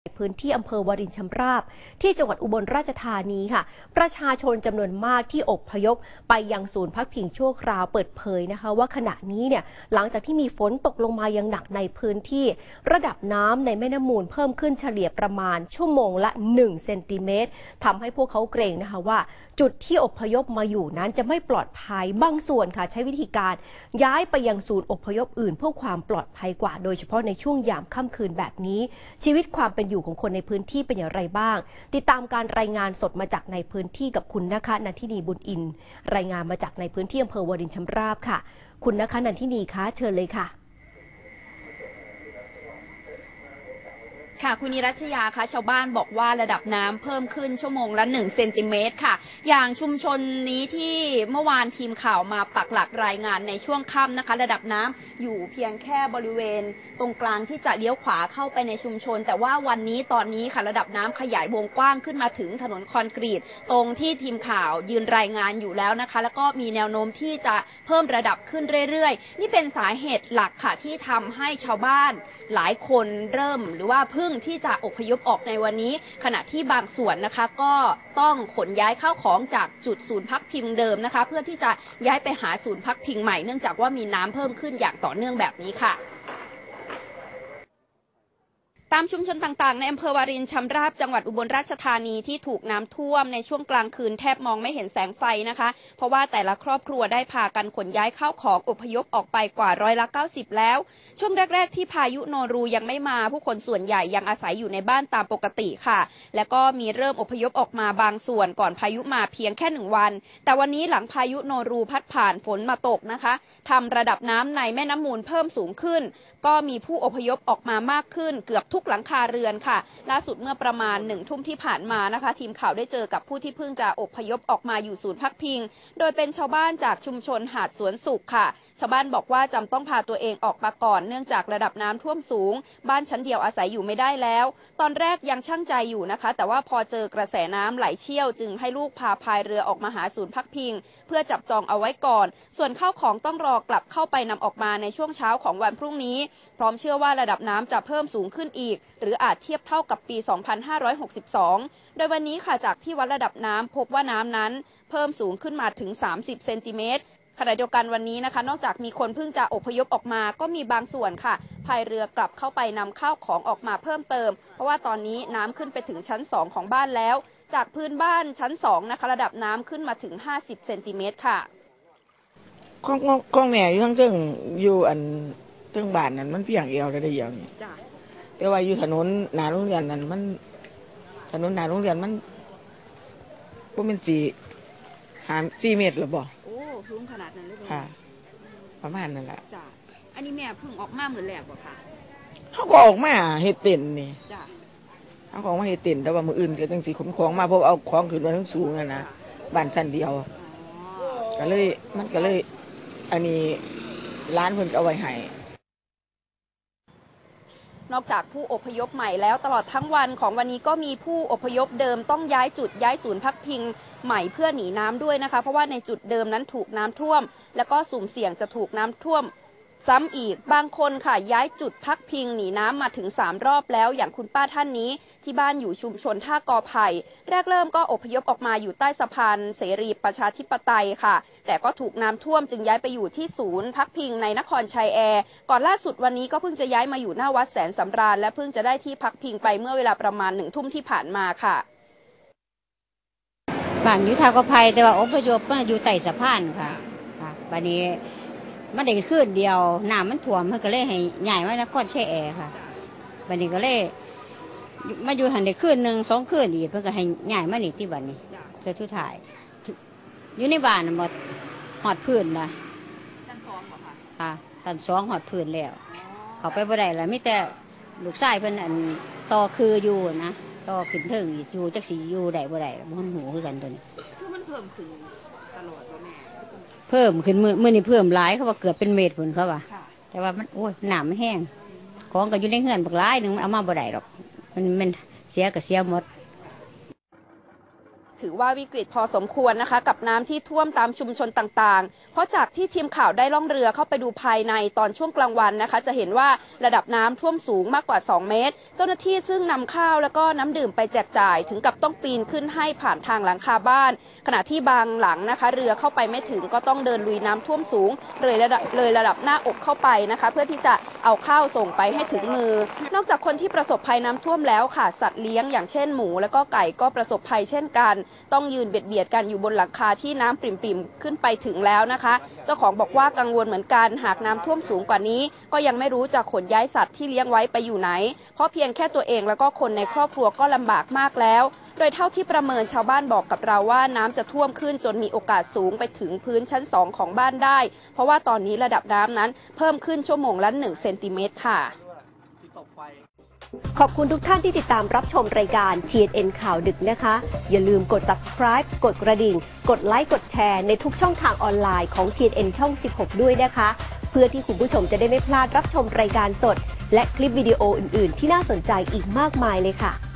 พื้นที่อำเภอวารินชำราบที่จังหวัดอุบลราชธานีค่ะประชาชนจำนวนมากที่อพยพไปยังศูนย์พักพิงชั่วคราวเปิดเผยนะคะว่าขณะนี้เนี่ยหลังจากที่มีฝนตกลงมาอย่างหนักในพื้นที่ระดับน้ำในแม่น้ำมูลเพิ่มขึ้นเฉลี่ยประมาณชั่วโมงละ1เซนติเมตรทำให้พวกเขาเกรงนะคะว่าจุดที่อพยพมาอยู่นั้นจะไม่ปลอดภัยบางส่วนค่ะใช้วิธีการย้ายไปยังศูนย์อพยพอื่นเพื่อความปลอดภัยกว่าโดยเฉพาะในช่วงยามค่ำคืนแบบนี้ชีวิตความเป็นอยู่ของคนในพื้นที่เป็นอย่างไรบ้างติดตามการรายงานสดมาจากในพื้นที่กับคุณนะคะนันทินีบุญอินรายงานมาจากในพื้นที่อำเภอวารินชำราบค่ะคุณนะคะนันทินีคะเชิญเลยค่ะค่ะคุณนิรัชยาคะชาวบ้านบอกว่าระดับน้ำเพิ่มขึ้นชั่วโมงละ1เซนติเมตรค่ะอย่างชุมชนนี้ที่เมื่อวานทีมข่าวมาปักหลักรายงานในช่วงค่ำนะคะระดับน้ำอยู่เพียงแค่บริเวณตรงกลางที่จะเลี้ยวขวาเข้าไปในชุมชนแต่ว่าวันนี้ตอนนี้ค่ะระดับน้ำขยายวงกว้างขึ้นมาถึงถนนคอนกรีตตรงที่ทีมข่าวยืนรายงานอยู่แล้วนะคะแล้วก็มีแนวโน้มที่จะเพิ่มระดับขึ้นเรื่อยๆนี่เป็นสาเหตุหลักค่ะที่ทำให้ชาวบ้านหลายคนเริ่มหรือว่าพึ่งที่จะอพยพออกในวันนี้ขณะที่บางส่วนนะคะก็ต้องขนย้ายข้าวของจากจุดศูนย์พักพิงเดิมนะคะเพื่อที่จะย้ายไปหาศูนย์พักพิงใหม่เนื่องจากว่ามีน้ำเพิ่มขึ้นอย่างต่อเนื่องแบบนี้ค่ะตามชุมชนต่างๆในอำเภอวารินชำราบจังหวัดอุบลราชธานีที่ถูกน้ำท่วมในช่วงกลางคืนแทบมองไม่เห็นแสงไฟนะคะเพราะว่าแต่ละครอบครัวได้พากันขนย้ายข้าวของอพยพออกไปกว่า90%แล้วช่วงแรกๆที่พายุโนรูยังไม่มาผู้คนส่วนใหญ่ยังอาศัยอยู่ในบ้านตามปกติค่ะแล้วก็มีเริ่มอพยพออกมาบางส่วนก่อนพายุมาเพียงแค่1วันแต่วันนี้หลังพายุโนรูพัดผ่านฝนมาตกนะคะทำระดับน้ำในแม่น้ำมูลเพิ่มสูงขึ้นก็มีผู้อพยพออกมามากขึ้นเกือบทุกหลังคาเรือนค่ะล่าสุดเมื่อประมาณ1 ทุ่มที่ผ่านมานะคะทีมข่าวได้เจอกับผู้ที่เพิ่งจะอพยพออกมาอยู่ศูนย์พักพิงโดยเป็นชาวบ้านจากชุมชนหาดสวนสุขค่ะชาวบ้านบอกว่าจำต้องพาตัวเองออกมาก่อนเนื่องจากระดับน้ำท่วมสูงบ้านชั้นเดียวอาศัยอยู่ไม่ได้แล้วตอนแรกยังชั่งใจอยู่นะคะแต่ว่าพอเจอกระแสน้ำไหลเชี่ยวจึงให้ลูกพาพายเรือออกมาหาศูนย์พักพิงเพื่อจับจองเอาไว้ก่อนส่วนข้าวของต้องรอกลับเข้าไปนำออกมาในช่วงเช้าของวันพรุ่งนี้พร้อมเชื่อว่าระดับน้ำจะเพิ่มสูงขึ้นอีกหรืออาจเทียบเท่ากับปี 2562 โดยวันนี้ค่ะจากที่วัดระดับน้ำพบว่าน้ำนั้นเพิ่มสูงขึ้นมาถึง30เซนติเมตรขณะเดียวกันวันนี้นะคะนอกจากมีคนเพิ่งจะอพยพออกมาก็มีบางส่วนค่ะพายเรือกลับเข้าไปนำข้าวของออกมาเพิ่มเติมเพราะว่าตอนนี้น้ำขึ้นไปถึงชั้น2ของบ้านแล้วจากพื้นบ้านชั้น2นะคะระดับน้ำขึ้นมาถึง50เซนติเมตรค่ะข้องแหน่อยู่ทั้งอยู่อันทั้งบ้านนั้นมันเพียงเอวได้อย่างนี้แต่ว่าอยู่ถนนหน้าโรงเรียนนั้นมันถนนหน้าโรงเรียนมันก็เป็น4 เมตรหรือบ่โอ้สูงขนาดนั้นเลยค่ะประมาณนั้นแหละจ้ะอันนี้แม่เพิ่งออกมาเหมือนแรกบ่ค่ะเขาก็ออกมาเฮ็ดเต็นนี่จ้ะเขาออกมาเฮ็ดเต็นแต่ว่ามื้ออื่นก็จังสิขนของมาเพราะเอาของขึ้นมาทั้งสูงนะบ้านชั้นเดียวก็เลยมันก็เลยอันนี้ร้านเพิ่นเอาไว้ให้นอกจากผู้อพยพใหม่แล้วตลอดทั้งวันของวันนี้ก็มีผู้อพยพเดิมต้องย้ายจุดย้ายศูนย์พักพิงใหม่เพื่อหนีน้ำด้วยนะคะเพราะว่าในจุดเดิมนั้นถูกน้ำท่วมแล้วก็สุ่มเสี่ยงจะถูกน้ำท่วมซ้ำอีกบางคนค่ะย้ายจุดพักพิงหนีน้ำมาถึง3 รอบแล้วอย่างคุณป้าท่านนี้ที่บ้านอยู่ชุมชนท่ากอไผ่แรกเริ่มก็อพยพออกมาอยู่ใต้สะพานเสรีประชาธิปไตยค่ะแต่ก็ถูกน้ำท่วมจึงย้ายไปอยู่ที่ศูนย์พักพิงในนครชัยแอร์ก่อนล่าสุดวันนี้ก็เพิ่งจะย้ายมาอยู่หน้าวัดแสนสำราญและเพิ่งจะได้ที่พักพิงไปเมื่อเวลาประมาณ1 ทุ่มที่ผ่านมาค่ะบ้านอยู่ท่ากอไผ่แต่ว่าอพยพมาอยู่ใต้สะพานค่ะบัดนี้มันได้คืนเดียวน้ำมันท่วมมันก็เลยให้ใหญ่มานครชัยแอร์ค่ะบัดนี้ก็เลยมาอยู่หันได้คืน1 2 คืนอีกเพิ่นก็ให้ใหญ่มานี่ที่บัดนี้เพื่อทุกถ่ายอยู่ในบ้านหมดหอดพื้นนะชั้น2บ่ค่ะชั้น2หอดพื้นแล้วเขาไปบ่ได้แล้วมีแต่ลูกชายเพิ่นอันต่อคืออยู่นะต่อขึ้นถึงอยู่จักสิอยู่ได้บ่ได้บ่ฮู้คือกันตัวนี้คือมันเพิ่มขึ้นตลอดบ่แม่เพิ่มขึ้นมื้อนี้เพิ่มหลายเขาว่าเกือบเป็นเมตรพุ่นเขาว่าแต่ว่ามันโอ้ยน้ำมันแห้งของก็อยู่ในเฮือนบักหลายนึงมันเอามาบ่ได้หรอกมันเสียก็เสียหมดถือว่าวิกฤตพอสมควรนะคะกับน้ำที่ท่วมตามชุมชนต่างๆเพราะจากที่ทีมข่าวได้ล่องเรือเข้าไปดูภายในตอนช่วงกลางวันนะคะจะเห็นว่าระดับน้ำท่วมสูงมากกว่า2 เมตรเจ้าหน้าที่ซึ่งนำข้าวแล้วก็น้ำดื่มไปแจกจ่ายถึงกับต้องปีนขึ้นให้ผ่านทางหลังคาบ้านขณะที่บางหลังนะคะเรือเข้าไปไม่ถึงก็ต้องเดินลุยน้ำท่วมสูงเลยระดับหน้าอกเข้าไปนะคะเพื่อที่จะเอาข้าวส่งไปให้ถึงมือนอกจากคนที่ประสบภัยน้ำท่วมแล้วค่ะสัตว์เลี้ยงอย่างเช่นหมูแล้วก็ไก่ก็ประสบภัยเช่นกันต้องยืนเบียดกันอยู่บนหลังคาที่น้ำปริ่มๆขึ้นไปถึงแล้วนะคะเจ้าของบอกว่ากังวลเหมือนกันหากน้ำท่วมสูงกว่านี้ก็ยังไม่รู้จะขนย้ายสัตว์ที่เลี้ยงไว้ไปอยู่ไหนเพราะเพียงแค่ตัวเองแล้วก็คนในครอบครัวก็ลำบากมากแล้วโดยเท่าที่ประเมินชาวบ้านบอกกับเราว่าน้ำจะท่วมขึ้นจนมีโอกาสสูงไปถึงพื้นชั้น2ของบ้านได้เพราะว่าตอนนี้ระดับน้ำนั้นเพิ่มขึ้นชั่วโมงละ1 เซนติเมตรค่ะขอบคุณทุกท่านที่ติดตามรับชมรายการ TNN ข่าวดึกนะคะอย่าลืมกด subscribe กดกระดิ่งกดไลค์กดแชร์ในทุกช่องทางออนไลน์ของ TNN ช่อง 16 ด้วยนะคะเพื่อที่คุณผู้ชมจะได้ไม่พลาดรับชมรายการสดและคลิปวิดีโออื่นๆที่น่าสนใจอีกมากมายเลยค่ะ